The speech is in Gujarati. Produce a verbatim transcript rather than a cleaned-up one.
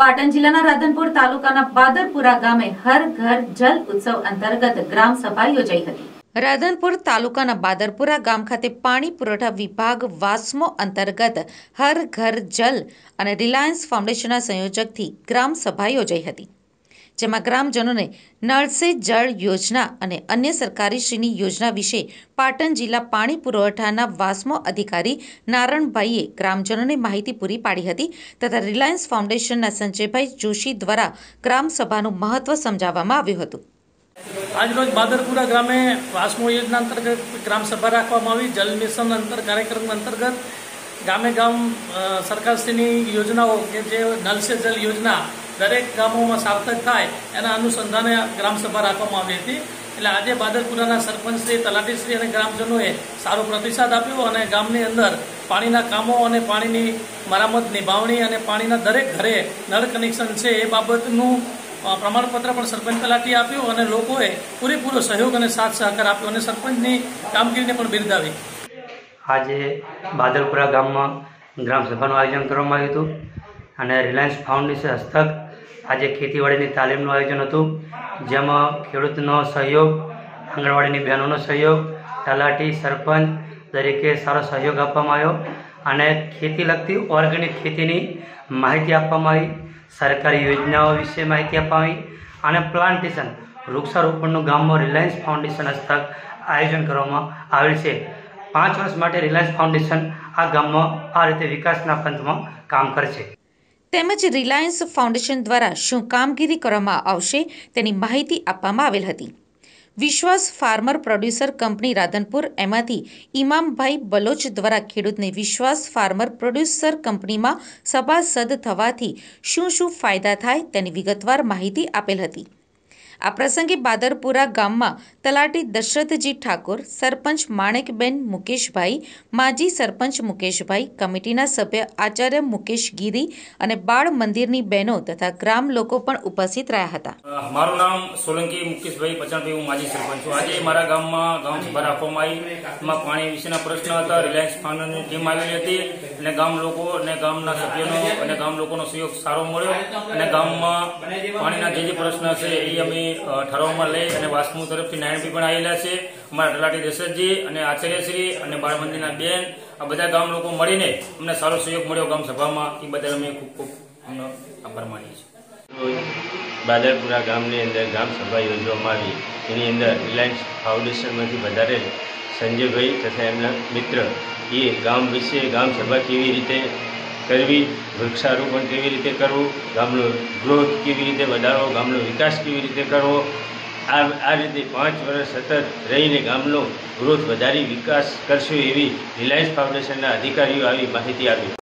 પાટણ જિલ્લાના રાધનપુર તાલુકાના બાદરપુરા ગામે હર ઘર જલ ઉત્સવ અંતર્ગત ગ્રામ સભા યોજાઈ હતી। રાધનપુર તાલુકાના બાદરપુરા ગામ ખાતે પાણી પુરવઠા વિભાગ વાસ્મો અંતર્ગત હર ઘર જલ અને રિલાયન્સ ફાઉન્ડેશનના સંયોજકથી ગ્રામ સભા યોજાઈ હતી, જેમાં ગ્રામજનોને નળ સે જળ યોજના અને અન્ય સરકારીશ્રીની યોજના વિશે પાટણ જિલ્લા પાણી પુરવઠાના વાસ્મો અધિકારી નારણભાઈએ ગ્રામજનોને માહિતી પૂરી પાડી હતી તથા રિલાયન્સ ફાઉન્ડેશનના સંજયભાઈ જોશી દ્વારા ગ્રામ સભાનું મહત્વ સમજાવવામાં આવ્યું હતું। आज रोज बादरपुरा ग्रामे वास्मो योजना अंतर्गत ग्राम सभा रखवामां जल मिशन अंतर कार्यक्रम अंतर्गत गामे गाम सरकारश्रीनी योजनाओं के जे नल से जल योजना दरेक गामों में सार्थक थाय एना अनुसंधाने ग्राम सभा रखवामां आवी हती। एटले आजे बादरपुराना सरपंचश्री तलाटीश्री अने ग्रामजनोए सारो प्रतिसाद आप्यो अने गामनी अंदर पाणीना कामों अने पाणीनी मरामत निभावणी अने पाणीना दरेक घरे नळ कनेक्शन छे ए बाबतनुं प्रमाणपत्र पण सरपंच तलाटी आप्यो अने लोकोए पूरेपूरो सहयोग अने साथ सहकार आप्यो अने सरपंचनी कामगीरीने पण बिरदावी। आज बादरपुरा गाम में ग्राम सभा आयोजन करवामां आव्युं हतुं अने रिलायन्स फाउंडेशन हस्तक आज खेतीवाड़ी तालीमनुं आयोजन हतुं, जेमां खेडूतनो सहयोग, आंगणवाड़ी बहनों सहयोग, तलाटी सरपंच तरीके सारो सहयोग आपवामां आव्यो अने खेती लगती ऑर्गेनिक खेतीनी माहिती आपवामां आवी, सरकारी योजनाओं विषे माहिती आपवामां आवी अने प्लांटेशन वृक्षारोपणनुं गाममां रिलायन्स फाउंडेशन हस्तक आयोजन करवामां आवेल छे। पांच वर्ष माटे रिलायन्स फाउंडेशन आ गाममां आ रीते विकासना पंथमां काम करशे। તેમજ રિલાયન્સ ફાઉન્ડેશન દ્વારા શું કામગીરી કરવામાં આવશે તેની માહિતી આપવામાં આવેલ હતી। વિશ્વાસ ફાર્મર પ્રોડ્યુસર કંપની રાધનપુર એમાંથી ઇમામભાઈ બલોચ દ્વારા ખેડૂતને વિશ્વાસ ફાર્મર પ્રોડ્યુસર કંપનીમાં સભાસદ થવાથી શું શું ફાયદા થાય તેની વિગતવાર માહિતી આપેલ હતી। આ પ્રસંગે બાદરપુરા ગામમાં તલાટી દશરથજી ઠાકોર, સરપંચ માણેકબેન મુકેશભાઈ, માજી સરપંચ મુકેશભાઈ, કમિટીના સભ્ય આચાર્ય મુકેશ ગીરી અને બાળ મંદિરની બહેનો તથા ગ્રામ લોકો પણ ઉપસ્થિત રહ્યા હતા। મારું નામ સોલંકી મુકેશભાઈ પચાણભાઈ, હું માજી સરપંચ છું। આજે મારા ગામમાં ગામ સભા રાખવામાં આવી, એમાં પાણી વિશેના પ્રશ્ન હતા। રિલાયન્સ ફાઉન્ડેશનની ટીમ આવેલી હતી અને ગામ લોકો અને ગામના સભ્યોનો અને ગામ લોકોનો સહયોગ સારો મળ્યો અને ગામમાં પાણીના જે જે પ્રશ્ન છે એ અમે ઠરાવમાં લઈ અને વાસ્મો તરફથી નાયણબી પણ આવેલા છે। અમારા તલાટી દશરથજી અને આચાર્યશ્રી અને બાળ મંદિરના બેન આ બધા ગામ લોકો મળીને અમને સારો સહયોગ મળ્યો ગામ સભામાં, એ બદલ અમે ખૂબ ખૂબ અમને આભાર માનીએ છીએ। બાદરપુરા ગામની અંદર ગ્રામ સભા યોજવામાં આવી, એની અંદર રિલાયન્સ ફાઉન્ડેશનમાંથી વધારેલ સંજયભાઈ તથા એમના મિત્ર એ ગામ વિશે ગામ સભા કેવી રીતે કરવી, વૃક્ષારોપણ કેવી રીતે કરવું, ગામનો ગ્રોથ કેવી રીતે વધારવો, ગામનો વિકાસ કેવી રીતે કરવો, આ આ રીતે પાંચ વર્ષ સતત રહીને ગામનો ગ્રોથ વધારી વિકાસ કરશું એવી રિલાયન્સ ફાઉન્ડેશનના અધિકારીઓ આવી માહિતી આપી।